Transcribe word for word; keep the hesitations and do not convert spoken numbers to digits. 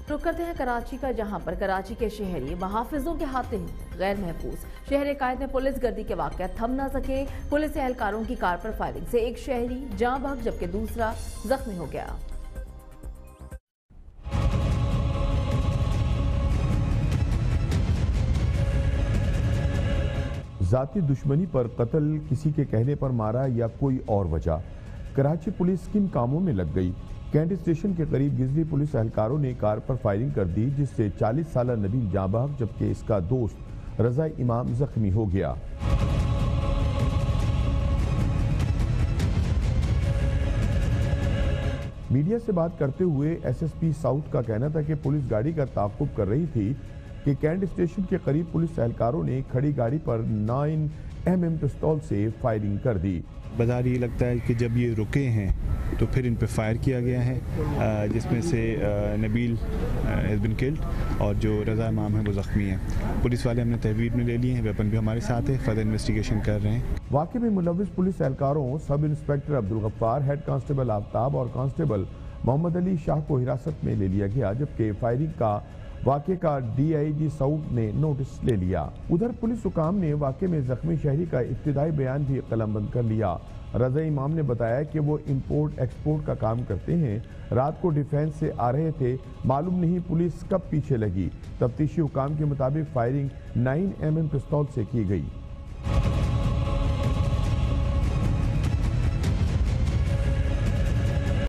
रुक करते हैं कराची का, जहां पर कराची के शहरी महाफिजों के हाथ गैर महफूज शहर कायद में पुलिस गर्दी के वाक़या थम न सके। पुलिस एहलकारों की कार पर फायरिंग से एक शहरी जाँ बहक जबकि दूसरा जख्मी हो गया। जाती दुश्मनी पर कत्ल, किसी के कहने पर मारा या कोई और वजह, कराची पुलिस किन कामों में लग गई। कैंट स्टेशन के करीब गिजरी पुलिस एहलकारों ने कार पर फायरिंग कर दी, जिससे चालीस साल नबील जाँ बहक जबकि इसका दोस्त रजा इमाम जख्मी हो गया। मीडिया से बात करते हुए एसएसपी साउथ का कहना था कि पुलिस गाड़ी का ताक़ुब कर रही थी कि कैंट स्टेशन के करीब पुलिस एहलकारों ने खड़ी गाड़ी पर नाइन एम एम पिस्तौल से फायरिंग कर दी। बाजार ये लगता है कि जब ये रुके हैं तो फिर इन पे फायर किया गया है, जिसमें से नबील हैज़ बीन किल्ड और जो रजा इमाम है वो ज़ख्मी है। पुलिस वाले हमने तहवीर में ले लिए हैं, वेपन भी हमारे साथ है, फर्दर इन्वेस्टिगेशन कर रहे हैं। वाक़े में मुलव्विस police एहलकारों sub inspector Abdul Gaffar, head constable Aftab और कांस्टेबल मोहम्मद अली शाह को हिरासत में ले लिया गया, जबकि फायरिंग का वाक़े का डीआईजी सऊद ने नोटिस ले लिया। उधर पुलिस हुकाम ने वाक़े में जख्मी शहरी का इब्तिदाई बयान भी कलमबंद कर लिया। रजा इमाम ने बताया कि वो इंपोर्ट एक्सपोर्ट का काम करते हैं, रात को डिफेंस से आ रहे थे, मालूम नहीं पुलिस कब पीछे लगी। तफ्तीशी हुकाम के मुताबिक फायरिंग नाइन एम एम पिस्तौल से की गई।